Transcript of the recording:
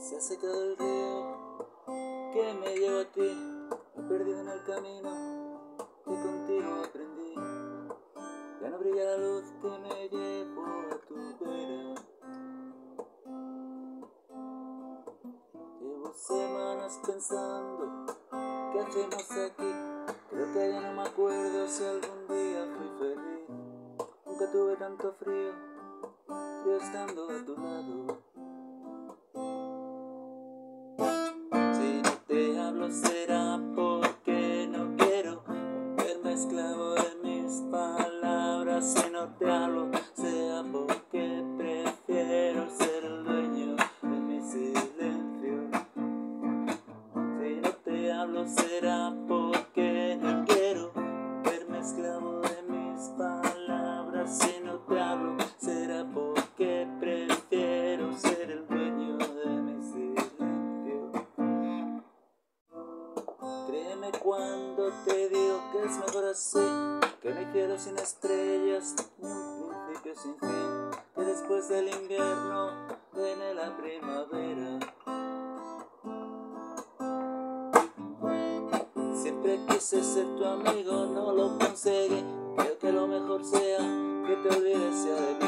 Se ha secado el río que me lleva a ti, me he perdido en el camino que contigo aprendí. Ya no brilla la luz que me llevo a tu vera. Llevo semanas pensando qué hacemos aquí. Creo que ya no me acuerdo si algún día fui feliz. Nunca tuve tanto frío estando a tu lado. Si no te hablo será porque no quiero verme esclavo de mis palabras. Si no te hablo sea porque prefiero ser el dueño de mi silencio. Si no te hablo será porque no quiero verme esclavo de mis palabras. Si no te hablo será porque prefiero ser el dueño de mi silencio. Créeme cuando te digo que es mejor así, que no hay cielo sin estrellas ni un principio sin fin, que después del invierno viene la primavera. Siempre quise ser tu amigo, no lo conseguí. Creo que lo mejor sea que te olvides ya de mí.